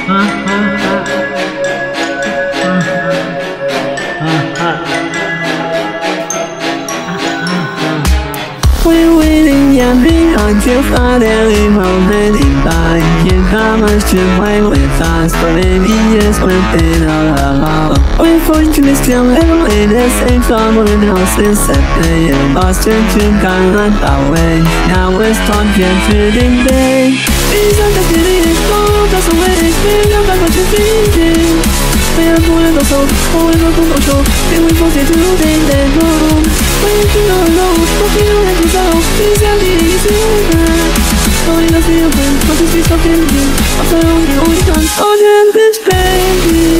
微微的眼皮看见发亮以后才明白，眼他们是会为他所以你也会被到了。微风中的香味，为了谁装我的好是谁的眼，把身躯感染到位，那为团结决定对。闭上的眼里的光，告诉我没有办法去fin近，虽然不能动手，我为了不动手，因为风险注定得痛。为了去到路，我没有人知道，只想你一句话。所以那些人，我只是少点点，我才容易看到天边 baby。